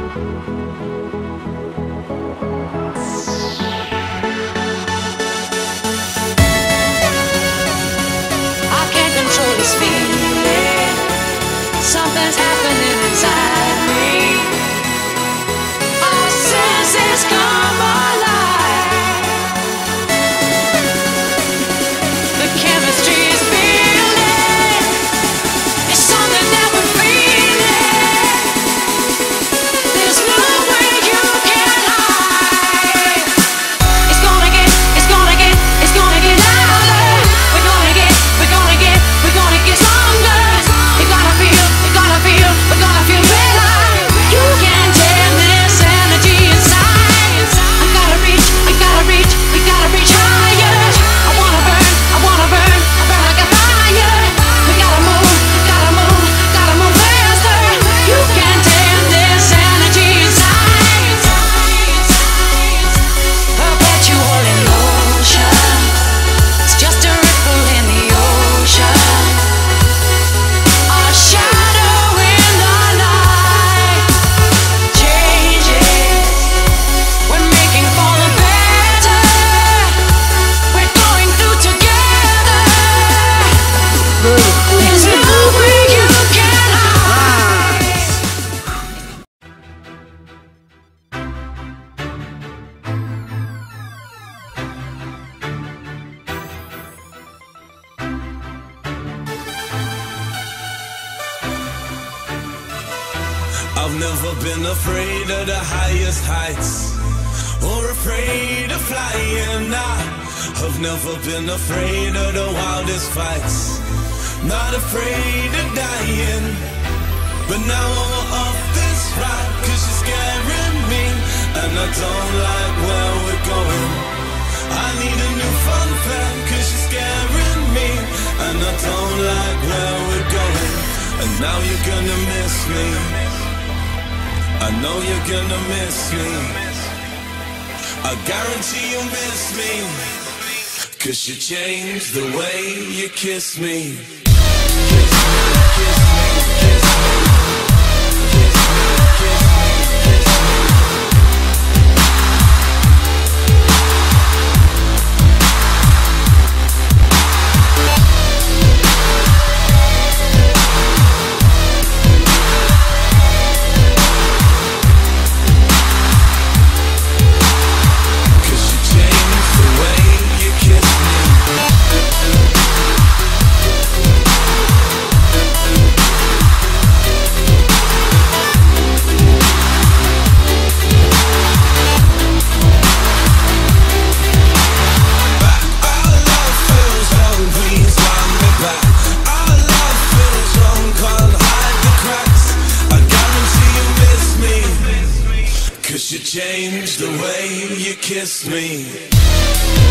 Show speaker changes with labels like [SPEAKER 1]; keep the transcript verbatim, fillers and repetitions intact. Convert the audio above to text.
[SPEAKER 1] Something's happening inside me. Our senses come alive. The chemistry is building. It's something that we're feeling. There's no way you can hide. It's gonna get, it's gonna get, it's gonna get louder. We're gonna get, we're gonna get, we're gonna get stronger. You're gonna feel, you're gonna feel, we're gonna feel better. You can tame this energy inside. I gotta reach, I gotta reach, we gotta reach higher. I wanna burn, I wanna burn, I burn like a fire. We gotta move, gotta move, gotta move faster. You can tame this energy inside. Perpetual in motion. It's just a ripple in the ocean. Our shadow in the light changes. We're making for the better. We're going through together. There's no way you can hide.
[SPEAKER 2] I've never been afraid of the highest heights, or afraid of flying. I've never been afraid of the wildest fights, not afraid of dying. But now I'm off this ride, cause you're scaring me, and I don't like where we're going. I need a new fun fact, cause you're scaring me, and I don't like where we're going. And now you're gonna miss me, I know you're gonna miss me. I guarantee you'll miss me, cause you changed the way you kiss me. Kiss me, kiss me, kiss me. You changed the way you kiss me.